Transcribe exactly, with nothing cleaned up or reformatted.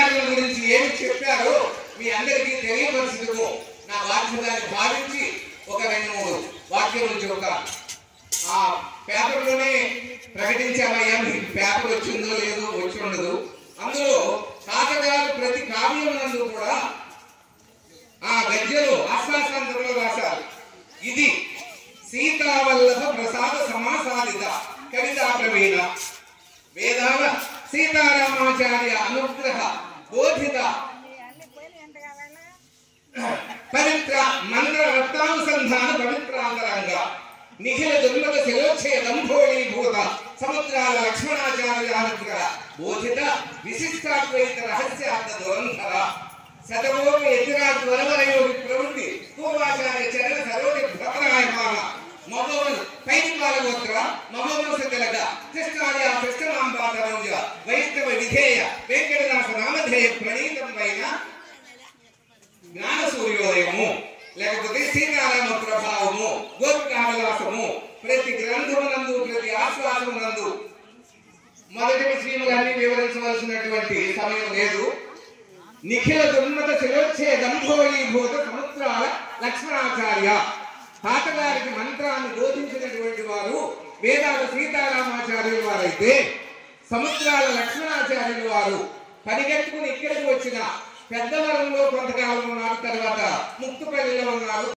ఆచార్యుల గురించి ఏమి చెప్పారో మీ అందరికీ తెలియపరచుటకు నా బాధ్యతని భావించి ఒక రెండు మూడు వాక్యం చెబుతా. ఆ పేపర్లోనే ప్రకటించామయ్యా, మీకు పేపర్ వచ్చిందో లేదో వచ్చి ఉండదు. అందులో తాతగారు ప్రతి కావ్యం నందు కూడా ఆ గద్యలో ఆశ్వాసాంతరంలో రాశారు. ఇది సీతావల్లభ ప్రసాద సమాసాదిత కవితా ప్రవీణ వేదాల సీతారామాచార్య అనుగ్రహ బోధిత పవిత్ర మంత్ర రత్నానుసంధాన పవిత్రాంతరంగ నిఖిల దుర్మత శిలోక్షయ దంభోళీభూత సముద్రాల లక్ష్మణాచార్యానుగ్రహ బోధిత విశిష్టాద్వైత రహస్యార్థ దురంధర శతమోపి ఎతిరాజ్ వరవరయోగి ప్రవృత్తి పూర్వాచార్య చరణ సరోజి భ్రమరాయమాన మగోమను పైదిపాల గోత్ర మగోమనస తిలక కృష్ణార్య కృష్ణమాంబాతరంజ వైష్ణవ విధేయ వెంకటదాస నామధేయ ప్రణీతం పైన జ్ఞాన సూర్యోదయము లేకపోతే సీతారామ ప్రభావము గోపికావిలాసము ప్రతి గ్రంథమునందు ప్రతి ఆశ్వాసమునందు మొదటి విషయములన్నీ వివరించవలసినటువంటి సమయం లేదు. నిఖిల దుర్మత శిలోచ్ఛే దంభోళీభూత సముద్రాల లక్ష్మణాచార్య తాతగారికి మంత్రాన్ని బోధించినటువంటి వారు వేదాల సీతారామాచార్యుల వారైతే సముద్రాల లక్ష్మణాచార్యుల వారు పరిగెత్తుకుని ఇక్కడికి వచ్చిన పెద్దవరంలో కొంతకాలం ఉన్నారు, తర్వాత ముక్తుపల్లిలో ఉన్నారు.